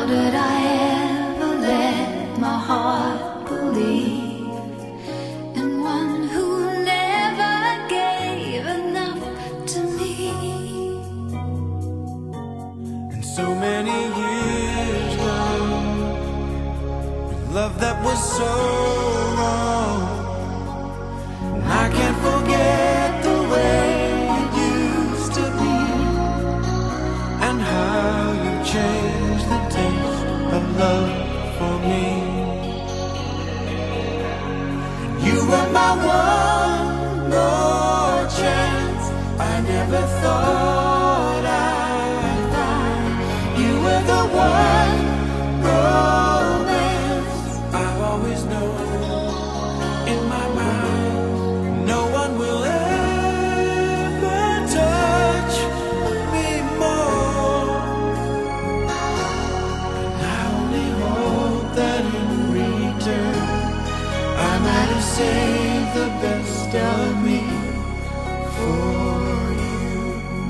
did I ever let my heart believe in one who never gave enough to me? And so many years gone, love that was so wrong, and I can't forget the way it used to be, and how you changed the taste of love for me. You were my one more chance. I never thought I'd find you were the one romance I've always known in my mind. No one will ever touch me more, and I only hope that in return I might have saved the best of me for you,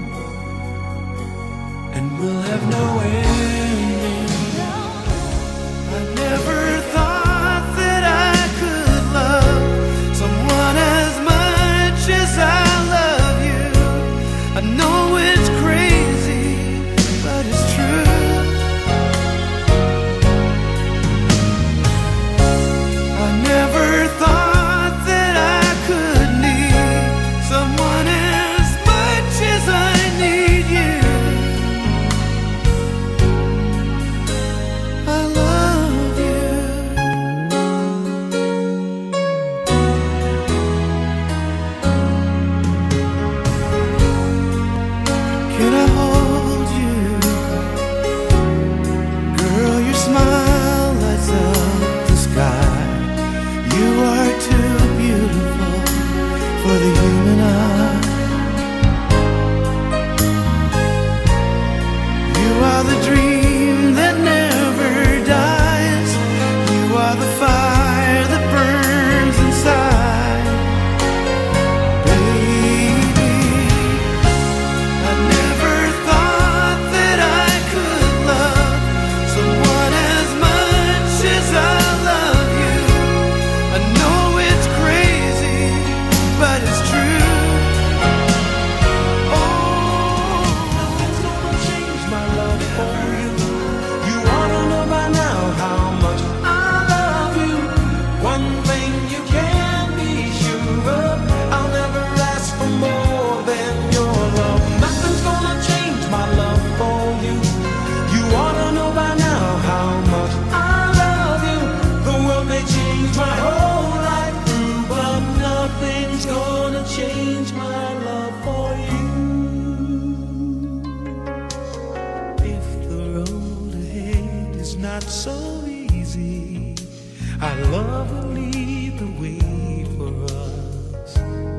and we'll have no ending. I never thought that I could love someone as much as I love you. I know it's crazy, but it's true. I never thought that I could need someone as much as I need you. I love you. Can I hold you? Girl, your smile lights up the sky. You are too beautiful for the human eye. You are the dream that never dies. You are the fire that burns inside. Baby, I never thought that I could love someone as much as I love you. I know it's crazy, but it's true. Oh, nothing's gonna change my love for you. You ought to know by now how much I love you. One thing you can be sure of, I'll never ask for more than your love. Nothing's gonna change my love for you. You ought to know by now how much I love you. The world may change my whole life through, but nothing's gonna change my love for you. If the road ahead is not so easy, our love will lead the way for us,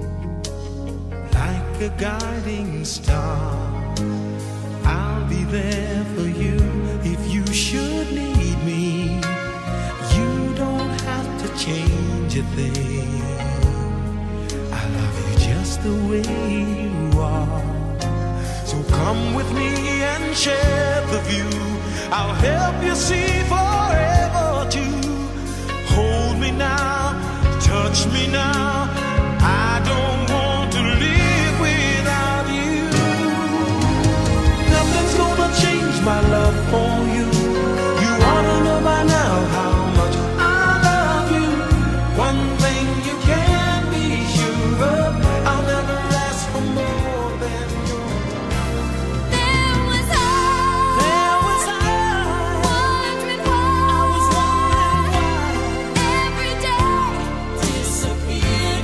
like a guiding star. I'll be there for you if you should need me. You don't have to change a thing. I love you just the way you are. So come with me and share the view. I'll help you see forever too. Hold me now, touch me now. I don't want to live without you. Nothing's gonna change my love for you. You ought to know by now how much I love you. One thing you can be sure of, I'll never ask for more than your love. There was I, wondering why, I was wondering why every day disappeared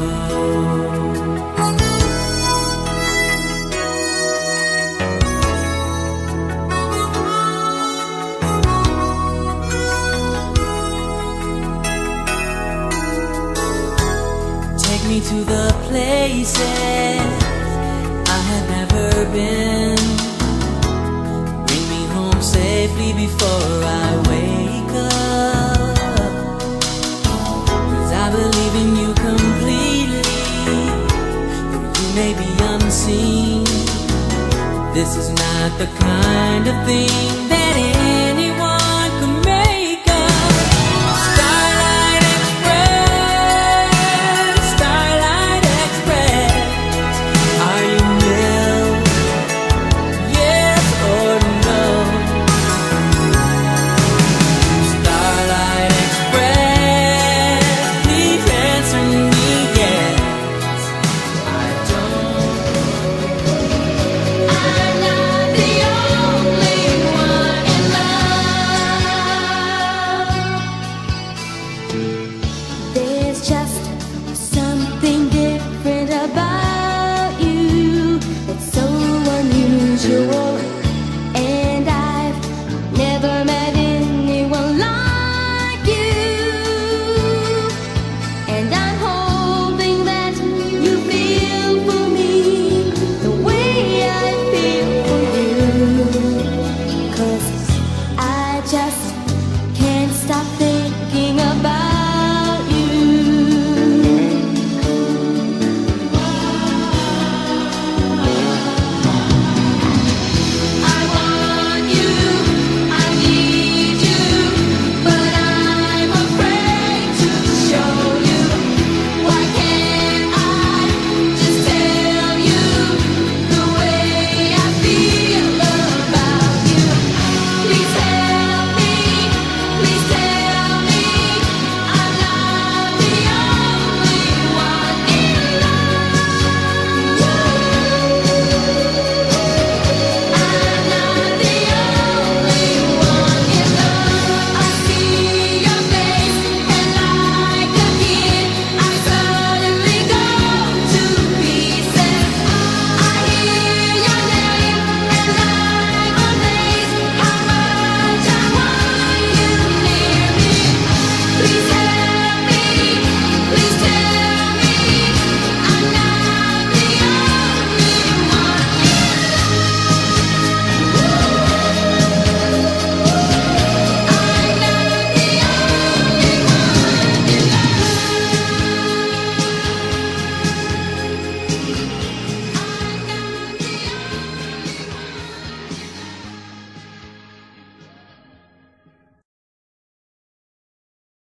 Take me to the places I have never been. Bring me home safely before I wake up. 'Cause I believe in you completely, though you may be unseen. This is not the kind of thing